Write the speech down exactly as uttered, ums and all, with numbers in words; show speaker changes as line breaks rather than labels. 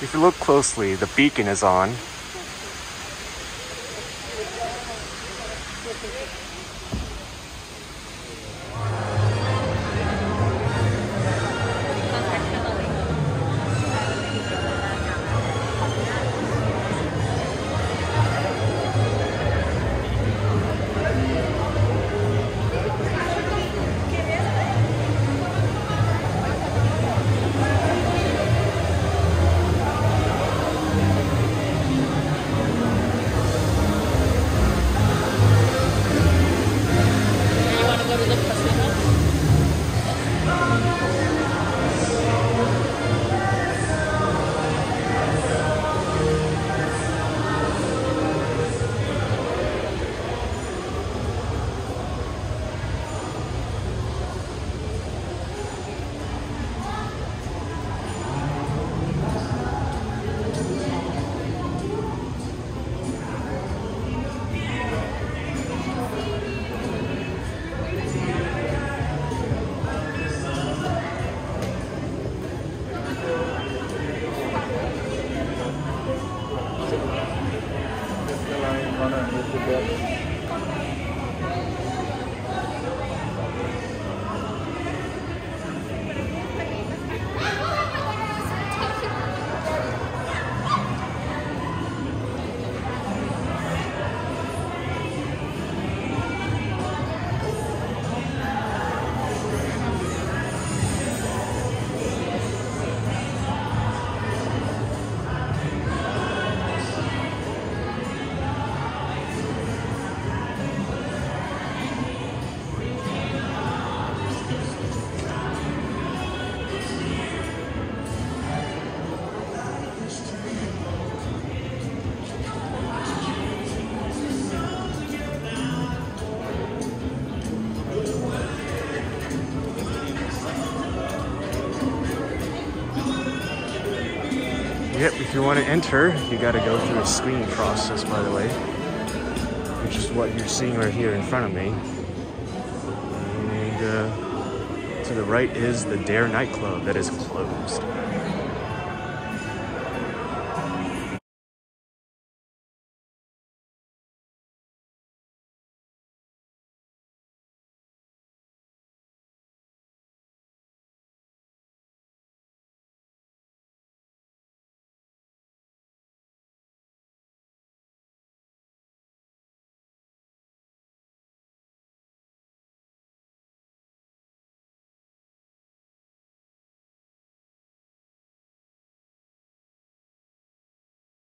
If you look closely, the beacon is on. Yep, if you want to enter, you got to go through a screening process, by the way, which is what you're seeing right here in front of me. And uh, to the right is the Dare nightclub that is closed.